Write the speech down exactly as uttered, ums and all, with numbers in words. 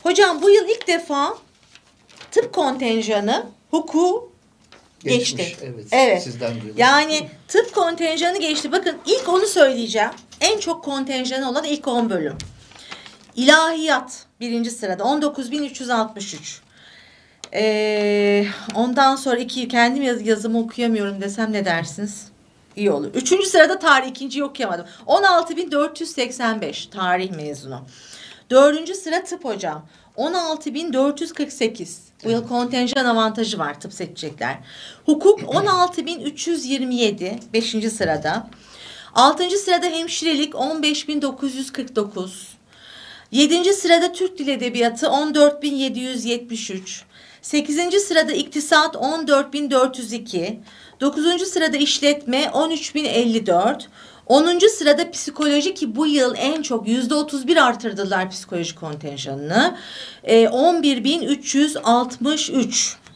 Hocam bu yıl ilk defa tıp kontenjanı hukuku Geçmiş, geçti. Evet. Evet. Sizden duydum. Yani tıp kontenjanı geçti. Bakın ilk onu söyleyeceğim. En çok kontenjanı olan ilk on bölüm. İlahiyat birinci sırada on dokuz bin üç yüz altmış üç. Ee, ondan sonra iki kendim yaz, yazımı okuyamıyorum desem ne dersiniz? İyi olur. Üçüncü sırada tarih, ikinciyi okuyamadım. on altı bin dört yüz seksen beş tarih mezunu. Dördüncü sıra tıp hocam. on altı bin dört yüz kırk sekiz. Bu yıl kontenjan avantajı var, tıp seçecekler. Hukuk on altı bin üç yüz yirmi yedi. Beşinci sırada. Altıncı sırada hemşirelik on beş bin dokuz yüz kırk dokuz. Yedinci sırada Türk Dil Edebiyatı on dört bin yedi yüz yetmiş üç. Sekizinci sırada iktisat on dört bin dört yüz iki. Dokuzuncu sırada işletme on üç bin elli dört. Onuncu sırada psikoloji, ki bu yıl en çok yüzde otuz bir artırdılar psikoloji kontenjanını. E, on bir bin üç yüz altmış üç.